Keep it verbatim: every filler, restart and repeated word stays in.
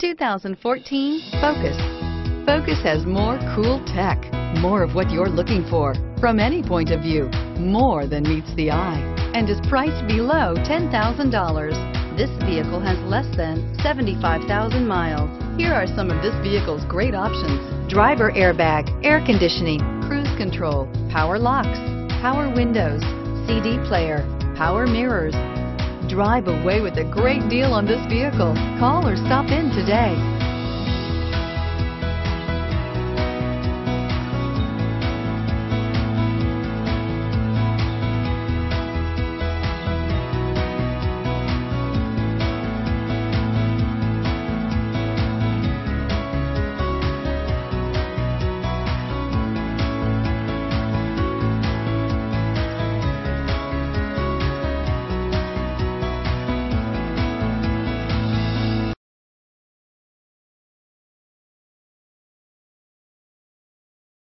two thousand fourteen Focus. Focus has more cool tech, more of what you're looking for from any point of view, more than meets the eye, and is priced below ten thousand dollars. This vehicle has less than seventy-five thousand miles. Here are some of this vehicle's great options: driver airbag, air conditioning, cruise control, power locks, power windows, C D player, power mirrors. Drive away with a great deal on this vehicle. Call or stop in today.